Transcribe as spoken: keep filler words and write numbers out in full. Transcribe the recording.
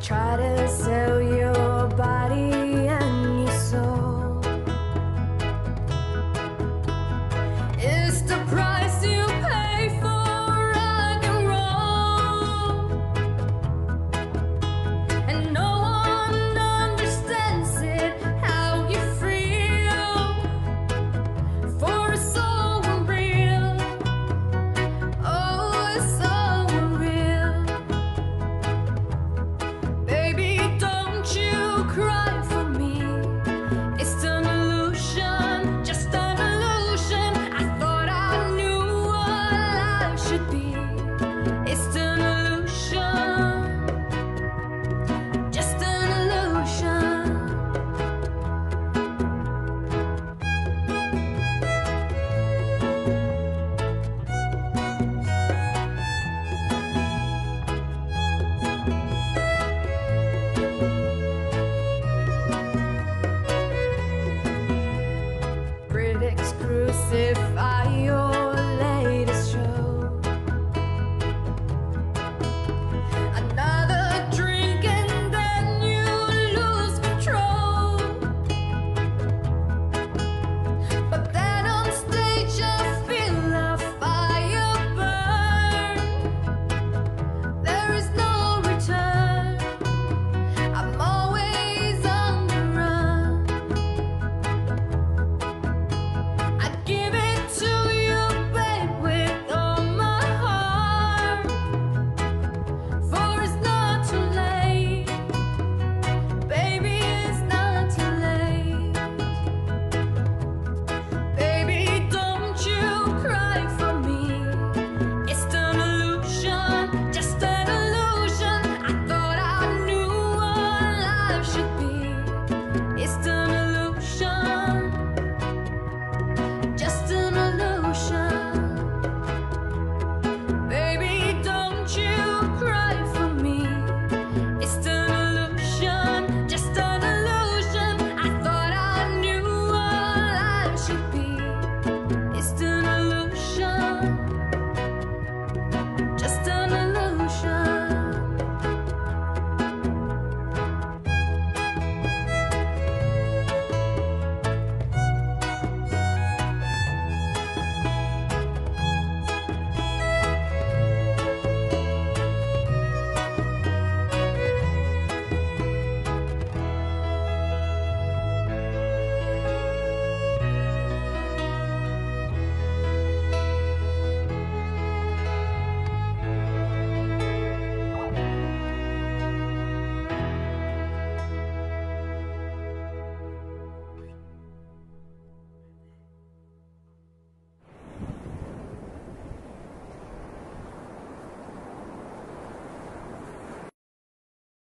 try to sell your body and your soul. It's the price you pay for rock and roll, and no one understands it, how you feel, for it's so unreal. Oh, it's so unreal. Baby, don't you cry for me. It's an illusion, just an illusion. I thought I knew what life should be.